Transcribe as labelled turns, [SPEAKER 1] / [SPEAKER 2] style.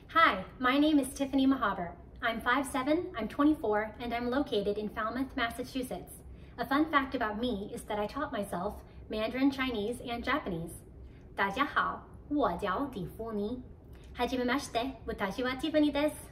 [SPEAKER 1] Hi, my name is Tiffany Mahabir. I'm 5'7", I'm 24, and I'm located in Falmouth, Massachusetts. A fun fact about me is that I taught myself Mandarin, Chinese, and Japanese. 大家好，我叫蒂芙尼。はじめまして、私はティファニーです。